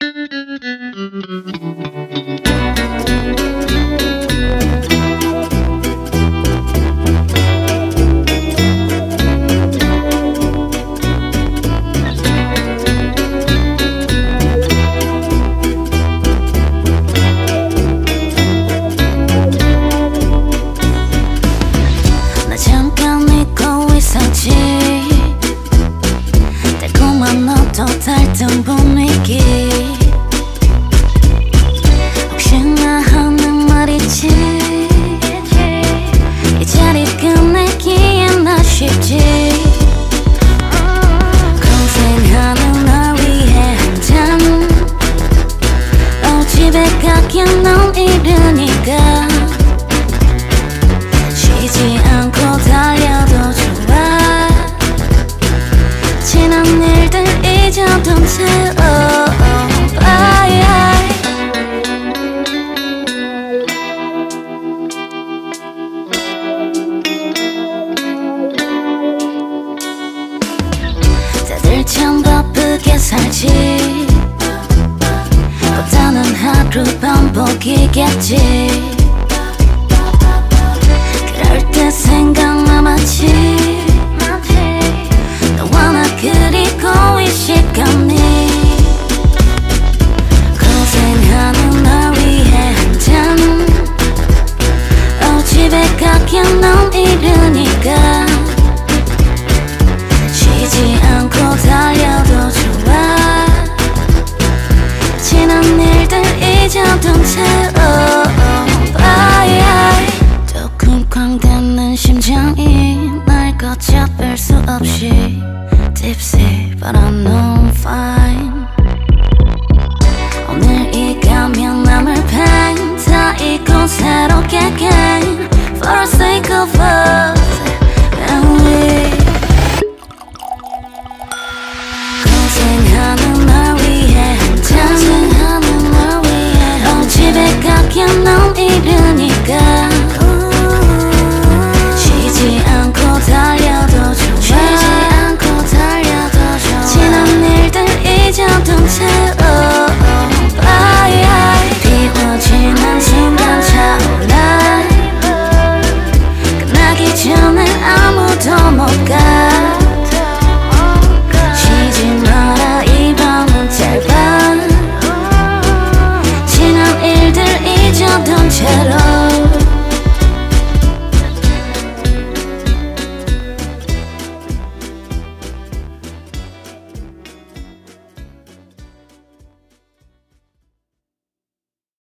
달콤한 너도 달던 분위기 혹시나 하는 말이지 이 자리 끝내기엔 아쉽지 고생하는 날 위해 한잔 집에 가긴 넌 이르니까 쉬지 않고 달려도 좋아 지난 일들 잊어둔 채 다들 참 바쁘게 살지 보다는 하루 반복이겠지 그럴 때 생각나마지 너와 나 그리고 이 시간이 고생하는 날 위해 한잔 집에 가긴 넌 이르니까 쉬지 않고 달려도 좋아 지난 일들 잊어둔 채 또 쿵쾅대는 심장이 날 걷잡을 수 없이 Tipsy but I know I'm fine 오늘 이 가면 남을 pain 다 잊고 새롭게 gain For the sake of